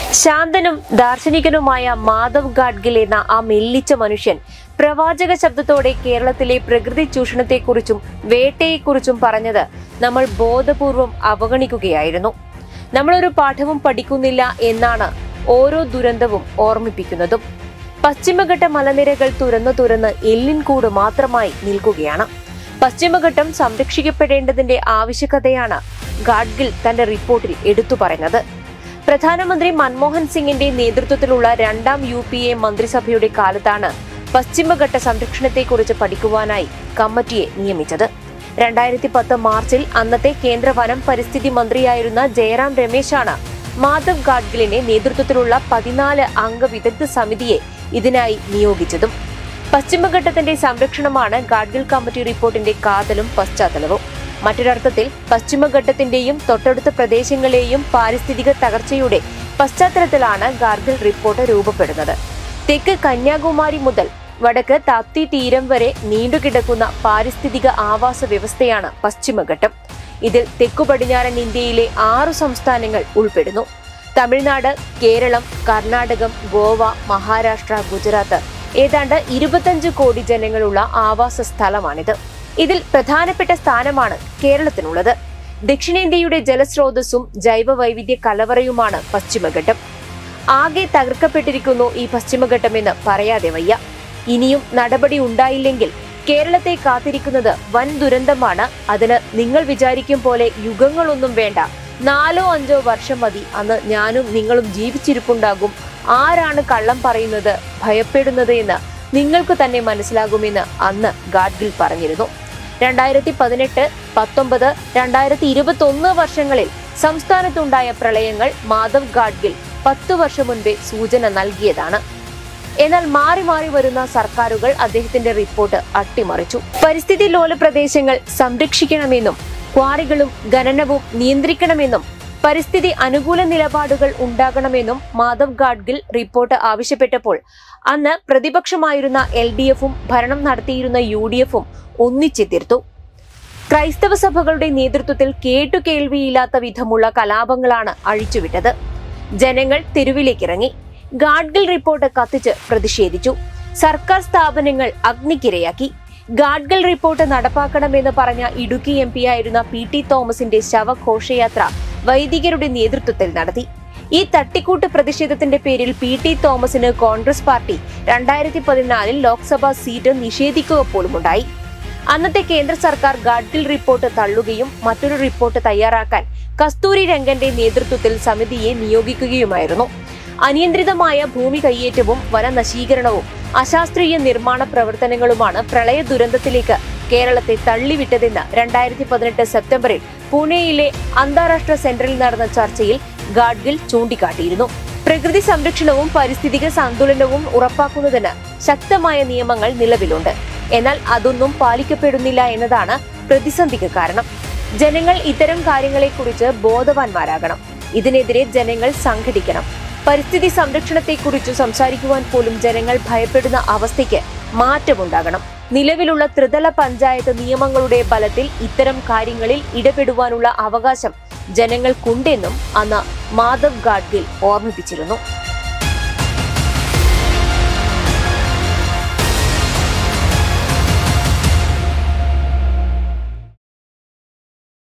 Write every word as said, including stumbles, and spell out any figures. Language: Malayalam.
ശാന്തനും ദാർശനികനുമായ മാധവ് ഗാഡ്ഗിൽ എന്ന ആ മെല്ലിച്ച മനുഷ്യൻ പ്രവാചക ശബ്ദത്തോടെ കേരളത്തിലെ പ്രകൃതി ചൂഷണത്തെക്കുറിച്ചും വേട്ടയെക്കുറിച്ചും പറഞ്ഞത് നമ്മൾ ബോധപൂർവം അവഗണിക്കുകയായിരുന്നു. നമ്മളൊരു പാഠവും പഠിക്കുന്നില്ല എന്നാണ് ഓരോ ദുരന്തവും ഓർമ്മിപ്പിക്കുന്നതും. പശ്ചിമഘട്ട മലനിരകൾ തുറന്നു തുറന്ന് എല്ലിൻകൂട് മാത്രമായി നിൽക്കുകയാണ്. പശ്ചിമഘട്ടം സംരക്ഷിക്കപ്പെടേണ്ടതിന്റെ ആവശ്യകതയാണ് ഗാഡ്ഗിൽ തന്റെ റിപ്പോർട്ടിൽ എടുത്തു പറഞ്ഞത്. പ്രധാനമന്ത്രി മൻമോഹൻ സിംഗിന്റെ നേതൃത്വത്തിലുള്ള രണ്ടാം യു പി എ മന്ത്രിസഭയുടെ കാലത്താണ് പശ്ചിമഘട്ട സംരക്ഷണത്തെക്കുറിച്ച് പഠിക്കുവാനായി കമ്മിറ്റിയെ നിയമിച്ചത്. രണ്ടായിരത്തി പത്ത് മാർച്ചിൽ അന്നത്തെ കേന്ദ്ര വനം പരിസ്ഥിതി മന്ത്രിയായിരുന്ന ജയറാം രമേശാണ് മാധവ് ഗാഡ്ഗിലിന്റെ നേതൃത്വത്തിലുള്ള പതിനാല് അംഗ വിദഗ്ധ സമിതിയെ ഇതിനായി നിയോഗിച്ചതും. പശ്ചിമഘട്ടത്തിന്റെ സംരക്ഷണമാണ് ഗാഡ്ഗിൽ കമ്മിറ്റി റിപ്പോർട്ടിന്റെ കാതലും പശ്ചാത്തലവും. മറ്റൊരർത്ഥത്തിൽ പശ്ചിമഘട്ടത്തിന്റെയും തൊട്ടടുത്ത പ്രദേശങ്ങളെയും പാരിസ്ഥിതിക തകർച്ചയുടെ പശ്ചാത്തലത്തിലാണ് ഗാഡ്ഗിൽ റിപ്പോർട്ട് രൂപപ്പെടുന്നത്. തെക്ക് കന്യാകുമാരി മുതൽ വടക്ക് താപ്തി തീരം വരെ നീണ്ടുകിടക്കുന്ന പാരിസ്ഥിതിക ആവാസ വ്യവസ്ഥയാണ് പശ്ചിമഘട്ടം. ഇതിൽ തെക്കു പടിഞ്ഞാറൻ ഇന്ത്യയിലെ ആറു സംസ്ഥാനങ്ങൾ ഉൾപ്പെടുന്നു. തമിഴ്നാട്, കേരളം, കർണാടകം, ഗോവ, മഹാരാഷ്ട്ര, ഗുജറാത്ത് ഏതാണ്ട് ഇരുപത്തഞ്ച് കോടി ജനങ്ങളുള്ള ആവാസ സ്ഥലമാണിത്. ഇതിൽ പ്രധാനപ്പെട്ട സ്ഥാനമാണ് കേരളത്തിനുള്ളത്. ദക്ഷിണേന്ത്യയുടെ ജലസ്രോതസ്സും ജൈവ വൈവിധ്യ കലവറയുമാണ് പശ്ചിമഘട്ടം. ആകെ തകർക്കപ്പെട്ടിരിക്കുന്നു ഈ പശ്ചിമഘട്ടം എന്ന് പറയാതെ വയ്യ. ഇനിയും നടപടി ഉണ്ടായില്ലെങ്കിൽ കേരളത്തെ കാത്തിരിക്കുന്നത് വൻ ദുരന്തമാണ്. അതിന് നിങ്ങൾ വിചാരിക്കും പോലെ യുഗങ്ങളൊന്നും വേണ്ട. നാലോ അഞ്ചോ വർഷം മതി. അന്ന് ഞാനും നിങ്ങളും ജീവിച്ചിരിപ്പുണ്ടാകും. ആരാണ് കള്ളം പറയുന്നത്, ഭയപ്പെടുന്നത് എന്ന് നിങ്ങൾക്ക് തന്നെ മനസ്സിലാകുമെന്ന് അന്ന് ഗാഡ്ഗിൽ പറഞ്ഞിരുന്നു. രണ്ടായിരത്തി പതിനെട്ട് പത്തൊമ്പത് രണ്ടായിരത്തി ഇരുപത്തി ഒന്ന് വർഷങ്ങളിൽ സംസ്ഥാനത്തുണ്ടായ പ്രളയങ്ങൾ മാധവ് ഗാഡ്ഗിൽ പത്തു വർഷം മുൻപേ സൂചന നൽകിയതാണ്. എന്നാൽ മാറി മാറി വരുന്ന സർക്കാരുകൾ അദ്ദേഹത്തിന്റെ റിപ്പോർട്ട് അട്ടിമറിച്ചു. പരിസ്ഥിതി ലോല പ്രദേശങ്ങൾ സംരക്ഷിക്കണമെന്നും ക്വാറികളും ഖനനവും നിയന്ത്രിക്കണമെന്നും പരിസ്ഥിതി അനുകൂല നിലപാടുകൾ ഉണ്ടാകണമെന്നും മാധവ് ഗാഡ്ഗിൽ റിപ്പോർട്ട് ആവശ്യപ്പെട്ടപ്പോൾ അന്ന് പ്രതിപക്ഷമായിരുന്ന എൽ ഡി എഫും ഭരണം നടത്തിയിരുന്ന യു ഡി എഫും ഒന്നിച്ചെതിർത്തു. ക്രൈസ്തവ സഭകളുടെ നേതൃത്വത്തിൽ കേട്ടുകേൾവിയില്ലാത്ത വിധമുള്ള കലാപങ്ങളാണ് അഴിച്ചുവിട്ടത്. ജനങ്ങൾ തെരുവിലേക്കിറങ്ങി. ഗാഡ്ഗിൽ റിപ്പോർട്ട് കത്തിച്ച് പ്രതിഷേധിച്ചു. സർക്കാർ സ്ഥാപനങ്ങൾ അഗ്നിക്കിരയാക്കി. ഗാഡ്ഗിൽ റിപ്പോർട്ട് നടപ്പാക്കണമെന്ന് പറഞ്ഞ ഇടുക്കി എം പി ആയിരുന്ന പി ടി തോമസിന്റെ ശവഘോഷയാത്ര വൈദികരുടെ നേതൃത്വത്തിൽ നടത്തി. ഈ തട്ടിക്കൂട്ട് പ്രതിഷേധത്തിന്റെ പേരിൽ പി ടി തോമസിന് കോൺഗ്രസ് പാർട്ടി രണ്ടായിരത്തി പതിനാലിൽ ലോക്സഭാ സീറ്റ് നിഷേധിക്കുക പോലുമുണ്ടായി. അന്നത്തെ കേന്ദ്ര സർക്കാർ ഗാഡ്ഗിൽ റിപ്പോർട്ട് തള്ളുകയും മറ്റൊരു റിപ്പോർട്ട് തയ്യാറാക്കാൻ കസ്തൂരി രംഗന്റെ നേതൃത്വത്തിൽ സമിതിയെ നിയോഗിക്കുകയുമായിരുന്നു. അനിയന്ത്രിതമായ ഭൂമി കയ്യേറ്റവും വനനശീകരണവും അശാസ്ത്രീയ നിർമ്മാണ പ്രവർത്തനങ്ങളുമാണ് പ്രളയ ദുരന്തത്തിലേക്ക് കേരളത്തെ തള്ളിവിട്ടതെന്ന് രണ്ടായിരത്തി പതിനെട്ട് സെപ്റ്റംബറിൽ പൂനെയിലെ അന്താരാഷ്ട്ര സെന്ററിൽ നടന്ന ചർച്ചയിൽ ഗാഡ്ഗിൽ ചൂണ്ടിക്കാട്ടിയിരുന്നു. പ്രകൃതി സംരക്ഷണവും പാരിസ്ഥിതിക സന്തുലനവും ഉറപ്പാക്കുന്നതിന് ശക്തമായ നിയമങ്ങൾ നിലവിലുണ്ട്. എന്നാൽ അതൊന്നും പാലിക്കപ്പെടുന്നില്ല എന്നതാണ് പ്രതിസന്ധിക്ക് കാരണം. ജനങ്ങൾ ഇത്തരം കാര്യങ്ങളെക്കുറിച്ച് ബോധവാന്മാരാകണം. ഇതിനെതിരെ ജനങ്ങൾ സംഘടിക്കണം. പരിസ്ഥിതി സംരക്ഷണത്തെക്കുറിച്ച് സംസാരിക്കുവാൻ പോലും ജനങ്ങൾ ഭയപ്പെടുന്ന അവസ്ഥയ്ക്ക് മാറ്റമുണ്ടാകണം. നിലവിലുള്ള ത്രിതല പഞ്ചായത്ത് നിയമങ്ങളുടെ ബലത്തിൽ ഇത്തരം കാര്യങ്ങളിൽ ഇടപെടുവാനുള്ള അവകാശം ജനങ്ങൾക്കുണ്ടെന്നും അന്ന് മാധവ് ഗാഡ്ഗിൽ ഓർമ്മിപ്പിച്ചിരുന്നു.